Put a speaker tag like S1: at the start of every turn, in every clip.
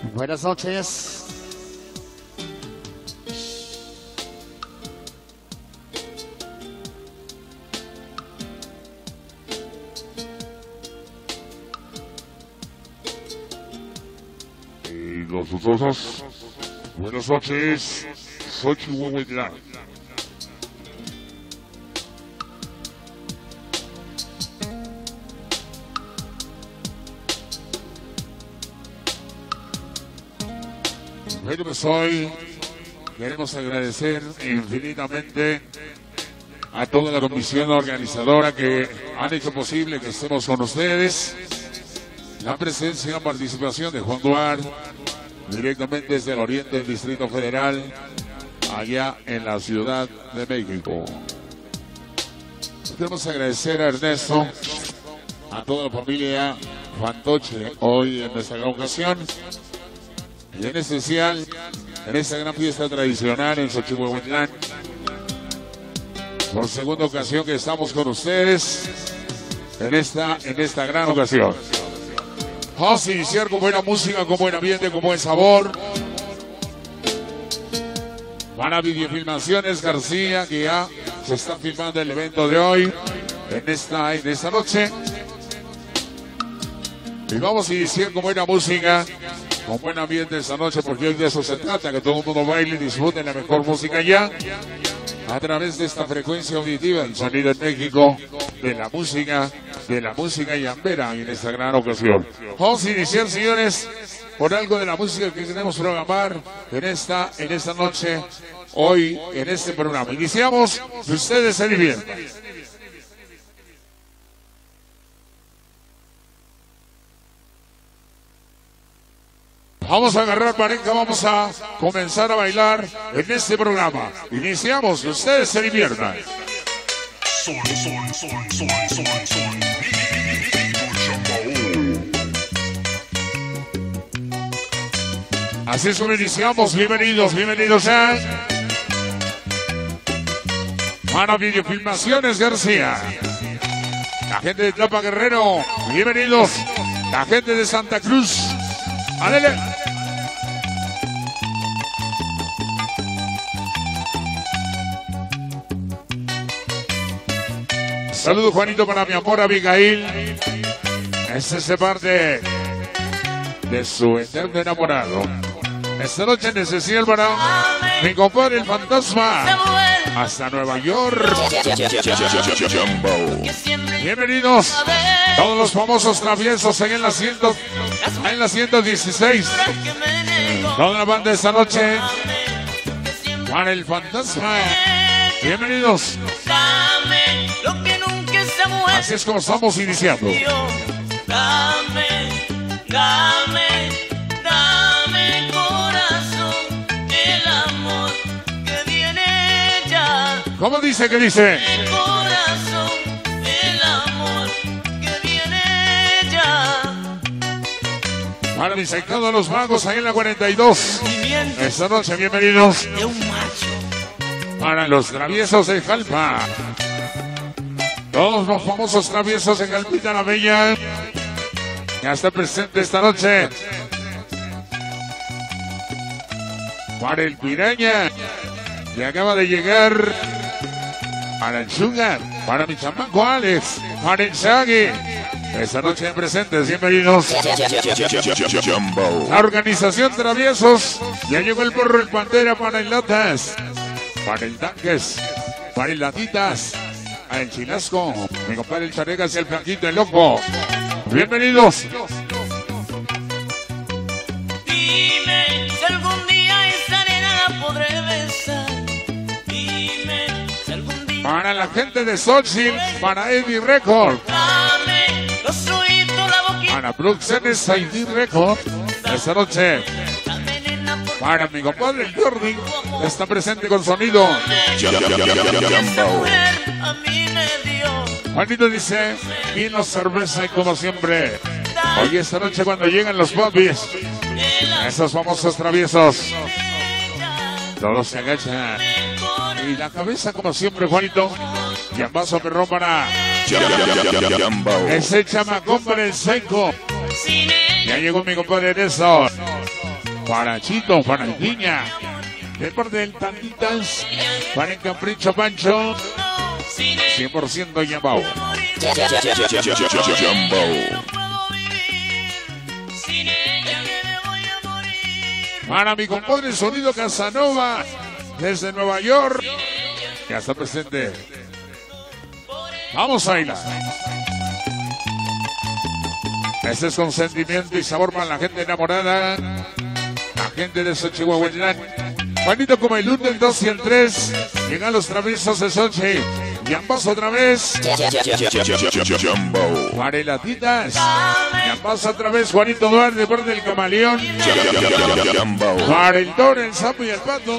S1: Buenas noches.
S2: Y los usosos, buenas noches, soy Chihuahua. Bueno, pues hoy queremos agradecer infinitamente a toda la comisión organizadora que han hecho posible que estemos con ustedes. La presencia y la participación de Juan Duarte, directamente desde el oriente del Distrito Federal, allá en la Ciudad de México. Queremos agradecer a Ernesto, a toda la familia Fantoche, hoy en nuestra gran ocasión. Y en especial, en esta gran fiesta tradicional en Xochihuahuatlán, por segunda ocasión que estamos con ustedes, en esta gran ocasión. Vamos a iniciar con buena música, con buen ambiente, con buen sabor. Para Videofilmaciones García, que ya se está filmando el evento de hoy, en esta noche. Y vamos a iniciar con buena música, con buen ambiente esta noche, porque hoy de eso se trata, que todo el mundo baile y disfrute la mejor música ya, a través de esta frecuencia auditiva, el sonido en México, de la música llambera en esta gran ocasión. Vamos a iniciar, señores, por algo de la música que queremos programar en esta noche, hoy, en este programa. Iniciamos, y ustedes se diviertan. Vamos a agarrar pareja, vamos a comenzar a bailar en este programa. Iniciamos, ustedes se diviertan.
S3: Sol, sol, sol, sol, sol, sol.
S2: Así es como iniciamos, bienvenidos a Para Videofilmaciones García. La gente de Tlapa Guerrero, bienvenidos. La gente de Santa Cruz, ¡adele! Saludos, Juanito, para mi amor Abigail. Esta es parte de su eterno enamorado. Esta noche necesito para mi compadre el fantasma hasta Nueva York. Bienvenidos todos los famosos traviesos en la 116. Toda la banda esta noche para el fantasma. Bienvenidos. Así es como estamos iniciando.
S4: Dame corazón, el amor que viene ya.
S2: ¿Cómo dice? ¿Qué dice?
S4: El corazón, el amor que viene ya.
S2: Para mis todos los magos ahí en la 42. Esta noche, bienvenidos.
S4: De un macho.
S2: Para los traviesos de Jalpa. Todos los famosos traviesos de Jalpita la Bella. Ya está presente esta noche. Para el Piraña, que acaba de llegar. Para el Sugar, para mi chamaco Alex, para el Shaggy. Esta noche presentes, bienvenidos. La organización Traviesos. Ya llegó el Porro, el Pantera, para el Latas, para el Tanques, para el Latitas, para el Chilasco, mi compadre el Charegas y el Flaquito, el Loco. Bienvenidos.
S4: Dime si algún día esa nena la podré besar. Dime si algún día.
S2: Para la gente de Xochitl, para Eddie Record,
S4: Dame los oídos, la boquita.
S2: para Bruxelles ID Record. Esta noche,
S4: Dame, nena, por
S2: para mi compadre el Jordi, está presente con sonido.
S4: esa mujer a mí me dio.
S2: Juanito dice, vino, cerveza y como siempre. Hoy esta noche cuando llegan los popis, esos famosos traviesos, todos se agachan. Y la cabeza como siempre, Juanito. Y el vaso perrón para ese chamacón para el seco. Ya llegó mi compadre Néstor. para Chito, para Niña, de parte del Tanditas, para el Capricho Pancho, 100% Yambao. Para mi compadre Sonido Casanova, desde Nueva York, ya está presente. Vamos a bailar. Este es con sentimiento y sabor para la gente enamorada, la gente de Xochihuahuatlán. Juanito como el 1, el 2 y el 3. Llegan los traviesos de Xochi. Yambas otra vez. Para el Latitas. Yambas otra vez. Juanito Duarte, por del Camaleón. Para el Toro, el Sapo y el Pato.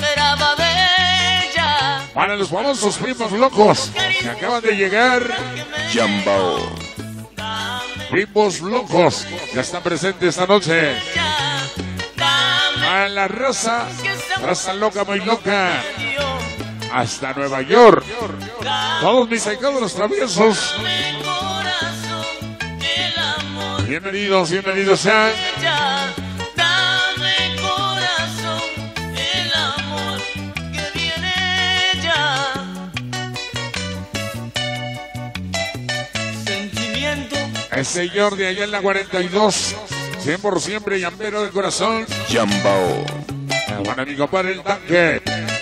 S2: Para los famosos primos locos que acaban de llegar. Yambao. Primos locos ya están presentes esta noche. A la raza loca, muy loca, hasta Nueva York. Todos mis ahijados los traviesos. Bienvenidos, bienvenidos sean. El señor de allá en la 42, 100 por siempre, llambero de corazón. Yambao. Buen amigo para el tanque.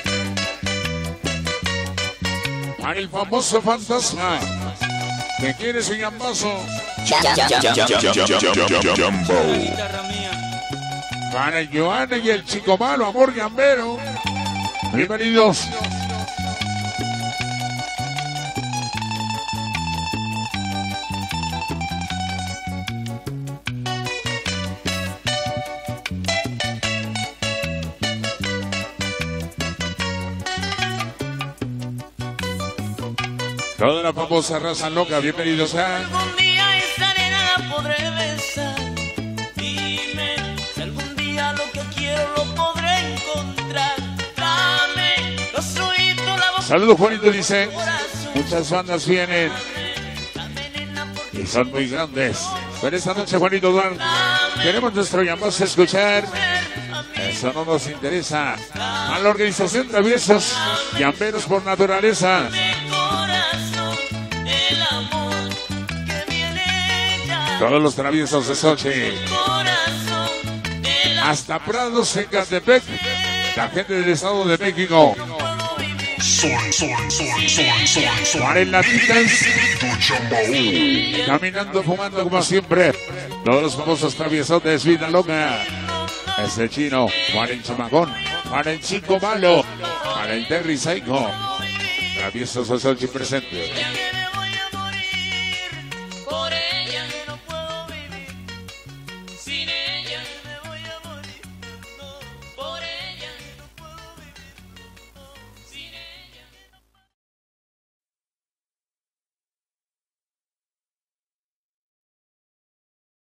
S2: Para el famoso fantasma. ¿Qué quieres, un yambazo? Yambao. Para el Joana y el chico malo, amor llambero. Bienvenidos. Toda la famosa raza loca, bienvenidos a...
S4: Algún día esa nena la podré besar. Dime si algún día lo que quiero lo podré encontrar. Dame los oídos, la voz.
S2: Saludos, Juanito, dice. Muchas bandas vienen y son muy grandes. Pero esta noche, Juanito Duarte, queremos nuestro llamado a escuchar. Eso no nos interesa. A la organización Traviesos, Llamberos por naturaleza. Todos los traviesos de Xochi. Hasta Prados en Catepec. La gente del Estado de México. Para el Latitas. Caminando, fumando como siempre. Todos los famosos traviesotes, vida loca. Es el chino. Para el chamagón. Para el chico malo. Para el Terry Psycho. Traviesos de Xochi presente.